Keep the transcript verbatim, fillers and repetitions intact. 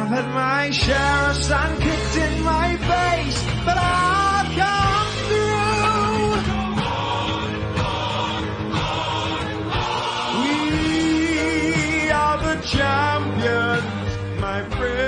I've had my share of sun kicked in my face, but I've come through. We are the champions, my friend.